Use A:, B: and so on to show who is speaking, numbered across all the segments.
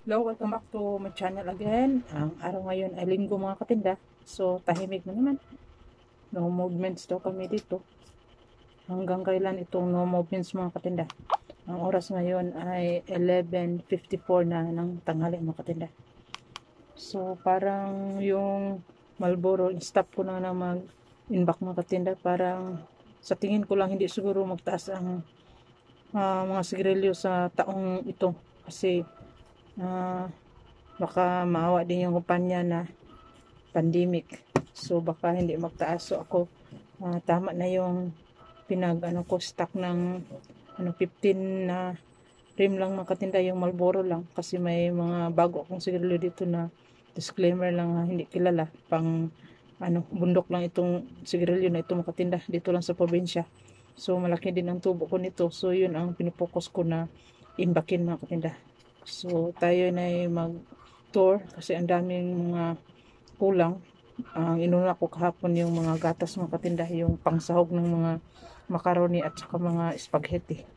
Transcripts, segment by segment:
A: Hello, welcome back to my channel again. Ang araw ngayon ay linggo mga katinda. So, tahimik na naman. No movements daw kami dito. Hanggang kailan itong no movements mga katinda? Ang oras ngayon ay 11:54 na ng tanghali mga katinda. So, parang yung Marlboro, stop ko na mag-inback mga katinda. Parang sa tingin ko lang hindi siguro magtaas ang mga sigarilyo sa taong ito. Kasi baka maawa din yung kumpanya na pandemic, so baka hindi magtaas. So ako tama na yung ko stock ng 15 na rim lang makatinda, yung Marlboro lang, kasi may mga bago akong sigarilyo dito na disclaimer lang, hindi kilala, pang bundok lang itong sigarilyo na ito makatinda, dito lang sa probinsya. So malaki din ang tubo ko nito, so yun ang pinupokus ko na imbakin mga katinda. So tayo na mag tour kasi ang daming mga kulang. Ang inuna ko kahapon yung mga gatas mga katinda, yung pangsahog ng mga macaroni at saka mga spaghetti.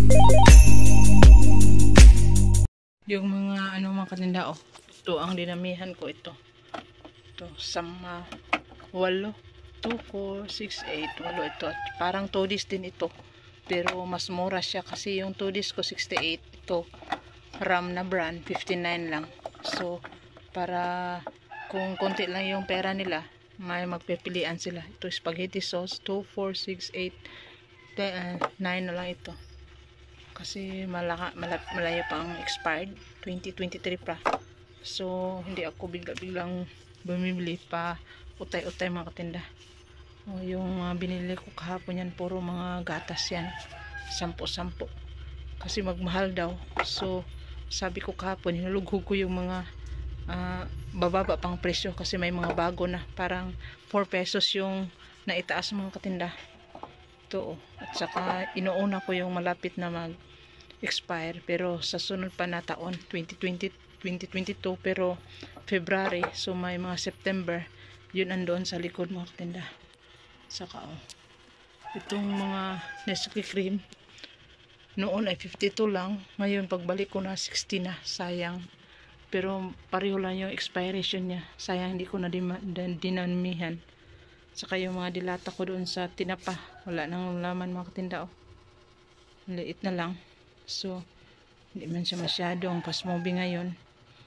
A: Yung mga mga katinda, ito ang dinamihan ko, ito sama 8, 2, 4, 6, 8, 8 ito. Parang todis din ito, pero mas mura siya kasi yung todis ko 68, ito RAM na brand 59 lang. So para kung konti lang yung pera nila, may magpipilian sila. Ito spaghetti sauce 2, 4, 6, 8, 9 na lang ito kasi malayo pa ang expired, 2023 pa. So hindi ako biglang bumibili pa utay-utay mga katinda. Yung binili ko kahapon yan, puro mga gatas yan, 10 kasi magmahal daw. So sabi ko kahapon, hinulughog ko yung mga bababa pang presyo kasi may mga bago na, parang 4 pesos yung naitaas mga katinda. Ito, at saka inuuna ko yung malapit na mag-expire, pero sa sunod pa na taon 2022, pero February, so may mga September, yun andoon sa likod mga katinda. Saka itong mga Nestle cream noon ay 52 lang, ngayon pagbalik ko na 60 na, sayang. Pero pareho lang yung expiration niya, sayang hindi ko na dinamihan. Saka yung mga dilata ko doon sa tinapa, wala nang laman mga katinda, liit na lang. So hindi man siya masyadong fast-moving ngayon.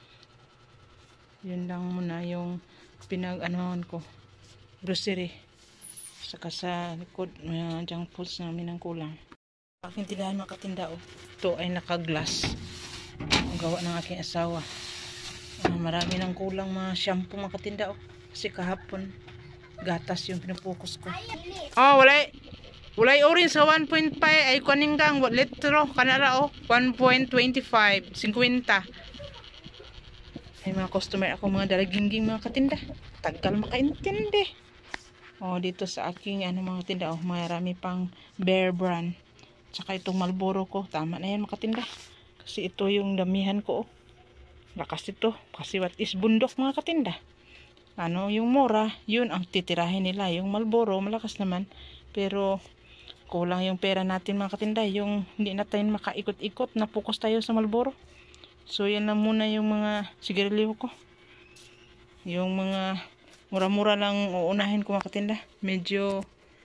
A: Yun lang muna yung pinag-anohan ko, grocery. Saka sa likod may junk foods namin ang kulang. Aking tindahan mga katinda, ito ay naka-glass, ang gawa ng aking asawa. Marami nang kulang mga shampoo mga katinda, kasi kahapon gatas yung pinupokus ko. Walay orange sa 1.5 ay kuning kang litro kanara 1.25 50. Ay mga customer ako, mga dalagingging mga katinda, tagal makaintindi. Dito sa aking mga tinda, marami pang Bear brand. Tsaka itong Marlboro ko, tama na yan makatinda. Kasi ito yung damihan ko. Lakas ito. Kasi what is bundok mga katinda. Yung mura, yun ang titirahin nila. Yung Marlboro, malakas naman. Pero kulang yung pera natin mga katinda. Yung hindi natin makaikot-ikot, napokus tayo sa Marlboro. So yan lang muna yung mga sigarilyo ko. Yung mga mura-mura lang uunahin ko mga katinda. Medyo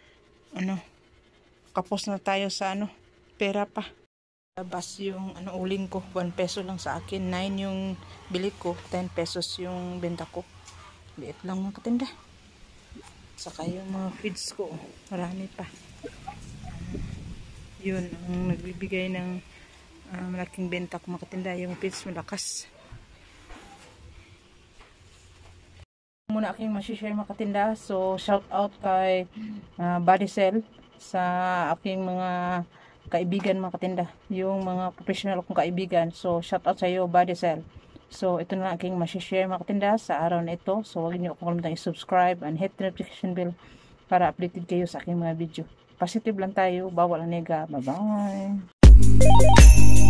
A: kapos na tayo sa pera pa. Labas yung uling ko, 1 peso lang sa akin, 9 yung bili ko, 10 pesos yung benta ko. Liit lang mga katinda. Saka yung mga feeds ko, marami pa. Yun ang nagbibigay ng malaking benta ko mga katinda, yung feeds malakas. Muna aking masishare mga katinda. So shout out kay Bodycell, sa aking mga kaibigan mga katinda, yung mga professional kong kaibigan. So shout out sa iyo Bodycell. So ito na aking masishare mga katinda sa araw na ito. So huwag niyo akong kalimutan i-subscribe and hit the notification bell para updated kayo sa aking mga video. Positive lang tayo, bawal ang nega. Bye bye.